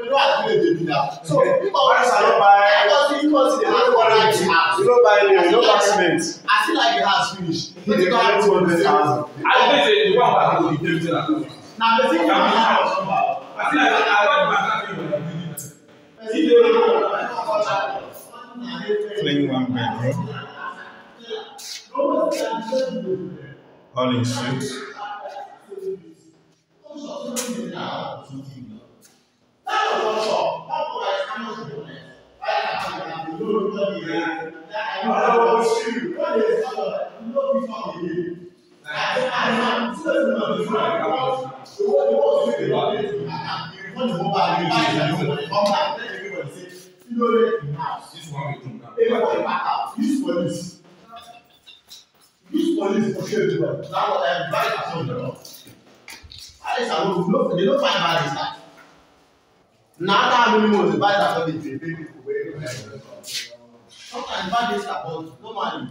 are doing the now. So you don't buy. You don't buy you don't buy cement. I feel like the house finished. You don't buy 200,000. I think the one that will be everything at home. Now the thing is, I feel like I got my family when I'm Playing one bedroom. All in suits. Use police for sure. Now what I'm bad at home. They don't find bad in that. Now that I'm only bad at home, they pay people. Sometimes bad is about normally.